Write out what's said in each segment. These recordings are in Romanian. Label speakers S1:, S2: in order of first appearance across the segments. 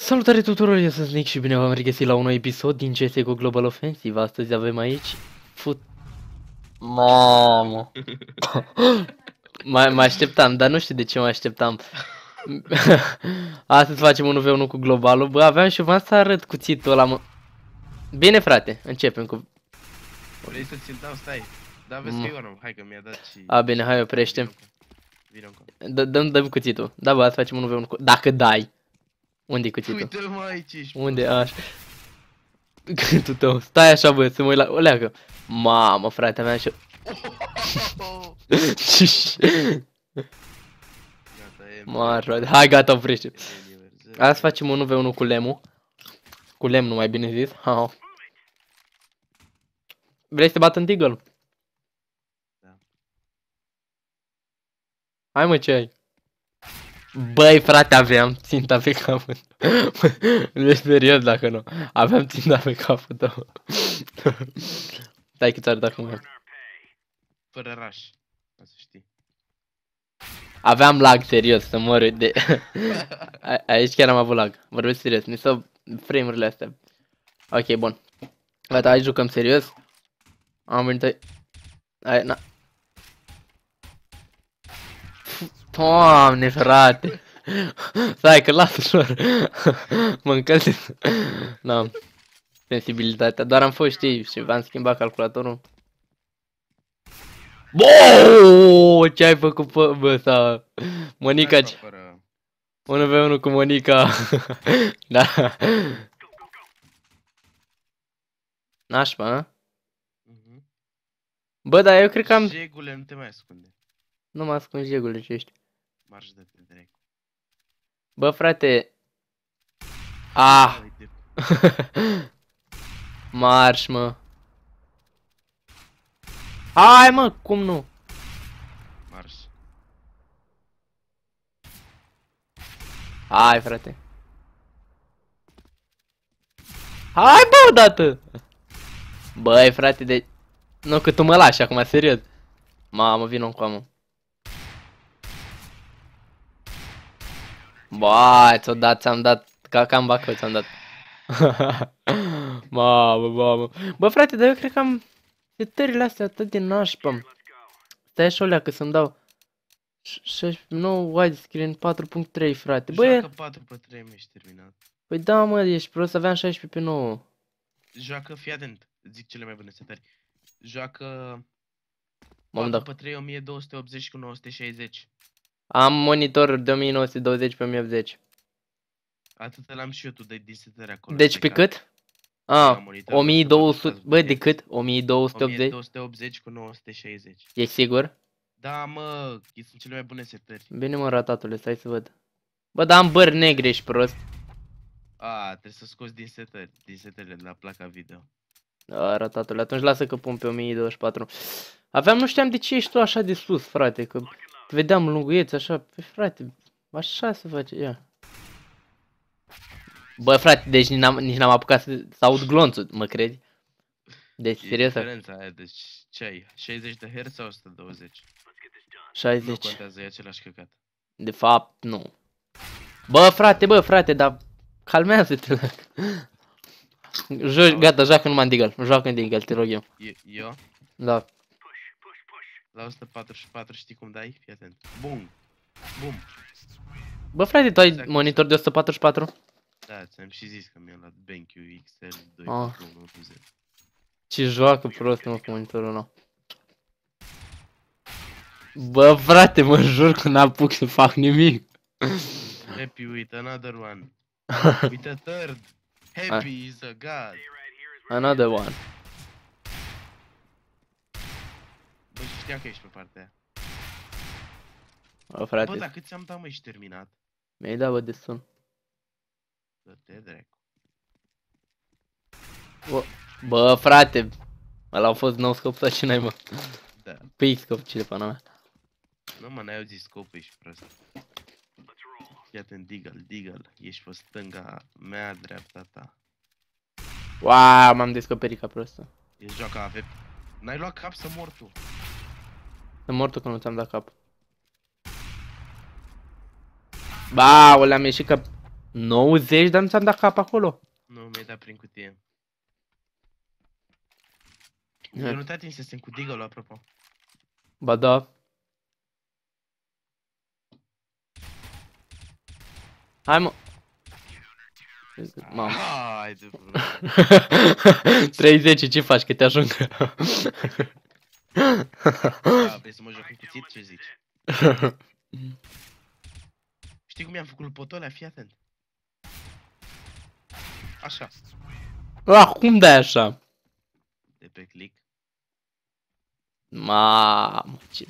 S1: Salutare tuturor, eu sunt Nick și bine v-am regăsit la un nou episod din CSGO Global Offensive. Astăzi avem aici Mamă. Mă așteptam, dar nu știu de ce mă așteptam. Astăzi facem 1v1 cu globalul. Bă, aveam și v-am să arăt cuțitul ăla, mă. Bine, frate, începem cu...
S2: Vrei să ți-l dau? Stai. Da, vezi că e unul. Hai că mi-a dat și...
S1: A, bine, hai, oprește.
S2: Vino încă.
S1: Dăm cuțitul. Da, bă, azi facem 1v1 cu... Dacă dai. Unde-i cuțitul?
S2: Uite-l mă aici, ești.
S1: Unde? Așa. Gâtul tău. Stai așa, bă, să mă uit la... O leagă. Mamă, frate, aveam și... Mă, frate. Hai, gata, oprește. Azi facem 1v1 cu lemul. Cu lemnul, mai bine zis. Ha. Vrei să te bat în Deagle?
S2: Da.
S1: Hai, mă, ce ai? Băi, frate, aveam ținta pe capul. Ești serios dacă nu. Aveam ținta pe capul tău. Stai că ți-ar dacă mă.
S2: Fără rush. Ca să știi.
S1: Aveam lag, serios, să mor de... Aici chiar am avut lag. Vorbesc serios, mi s-au frame-urile astea. Ok, bun. Gata, aici jucăm serios. Am venit aici. Na. Doamne, frate. Stai că lasă ușor. Mă încălzesc. N-am sensibilitatea. Doar am fost, știi, și v-am schimbat calculatorul. Booo! Ce ai făcut, bă, sau... Monica... 1v1 cu Monica. Da. Nașpa, a? Bă, dar eu cred că am...
S2: Jegule, nu te mai ascunde.
S1: Nu mă ascund, jegule, ce ești.
S2: Marș de pe drept.
S1: Bă, frate. Ah! Marș, mă. Hai, mă, cum nu?
S2: Marș.
S1: Hai, frate. Hai, bă, odată! Băi, frate, de... Nu, că tu mă lași acum, serios. Mamă, vino cu amă. Băi, ți-am dat, ca cam bacău ți-am dat. Mamă. Bă, frate, dar eu cred că am setările astea atât de nașpa. Stai așa, olea, că să-mi dau 16, 9 widescreen 4.3, frate. Băi,
S2: joacă 4 pe 3, mi-ești terminat.
S1: Păi da, mă, ești prost, aveam 16 pe 9.
S2: Joacă, fii atent, zic cele mai bune setări. Joacă 4
S1: M-am dat.
S2: pe 3, 1280 cu 960.
S1: Am monitor de 1920 pe 1080.
S2: Atât l-am și eu, tu din setări acolo.
S1: Deci pe cât? Ah,
S2: monitor
S1: 1200, bă, de cât? 1280?
S2: 1280 cu 960.
S1: E sigur?
S2: Da, mă, sunt cele mai bune setări.
S1: Bine, mă, ratatule, stai să văd. Bă, dar am bări negre, ești prost.
S2: A, trebuie să scoți din setările de la placa video.
S1: Da, ratatule, atunci lasă că pun pe 1024. Aveam, nu știam de ce ești tu așa de sus, frate, că te vedeam lunguieț așa. Păi, frate, așa se face, ia. Bă, frate, deci nici n-am apucat să aud glonțul, mă crezi? Deci, serios?
S2: Diferența aia, deci ce ai? 60 de Hz sau 120?
S1: 60.
S2: Nu contează, e același căcat.
S1: De fapt, nu. Bă, frate, dar calmează-te. Gata, joacă numai în Deagle. Joacă în Deagle, te rog eu.
S2: Eu?
S1: Da.
S2: La 144 știi cum dai? Fii atent. Bum! Bum!
S1: Bă, frate, tu ai
S2: Exact.
S1: monitor de 144?
S2: Da, ți-am și zis că mi-am luat BenQ XL 2
S1: Ah.
S2: 110.
S1: Ce joacă prost, mă, cu monitorul ăla. Bă, frate, mă jur că n-apuc să fac nimic.
S2: Happy with another one. With a third. Happy is a god.
S1: Another one.
S2: Bă, știam că ești pe partea aia.
S1: Bă,
S2: Bă,
S1: frate,
S2: dar cât ți-am dat, mă, ești terminat?
S1: mi-ai dat, bă, de sun.
S2: Dă-te dracu.
S1: Bă, frate, ăla au fost nou scop sau ce n-ai, mă?
S2: Da.
S1: Pe X-scop, ce de pana mea.
S2: Nu, mă, n-ai auzit scopul, ești prost. Fii atent, Deagle. Ești pe stânga mea, dreapta ta.
S1: Wow, m-am descoperit ca prostă.
S2: E joacă AVP. N-ai luat cap să mor tu.
S1: Sunt mortul că nu ți-am dat cap. Ba, o le-am ieșit ca 90, dar nu ți-am dat cap acolo.
S2: Nu, mi-ai dat prin cutie. Eu nu te atinsesem cu Deagle-ul, apropo.
S1: Ba da. Hai mă. Mamă.
S2: Hai de bună.
S1: 30, ce faci, că te ajung?
S2: Da, vrei să mă joc în cuțit? Ce zici? Știi cum i-am făcut lui Potolea? Fii atent. Așa.
S1: Cum dai așa?
S2: De pe click.
S1: Mamă, ce...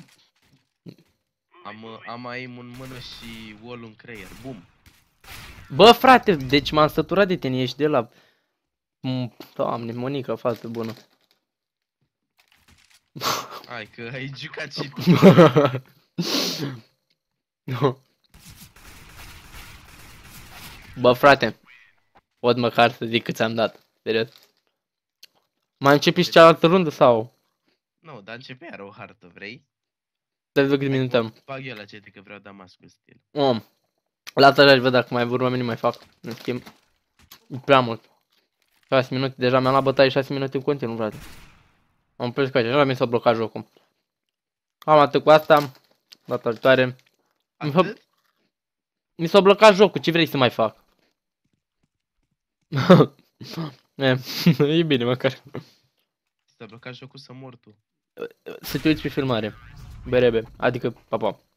S2: Am aim în mână și wall în creier. Bum.
S1: Bă, frate, deci m-am săturat de tine, ești de la... Doamne, Monica, fată bună.
S2: Hai că ai jucat și tu.
S1: Bă, frate, pot măcar să zic cât ți-am dat, serios. Mai începi și cealaltă rundă sau?
S2: Nu, dar începe iar o hartă, vrei?
S1: Să văd câte minute am.
S2: Bag eu la CT că vreau Damascus stil.
S1: La asta aș văd dacă mai vor oamenii mai fac. În schimb, e prea mult. 6 minute, deja mi-am luat bătaie 6 minute în continuu, frate. Am prins că așa mi s-a blocat jocul. Am atât cu asta, data viitoare.
S2: Atât?
S1: Mi s-a blocat jocul, ce vrei să mai fac? E bine măcar.
S2: S-a blocat jocul să mor tu.
S1: Să te uiți pe filmare. Berebe, adică, pa, pa.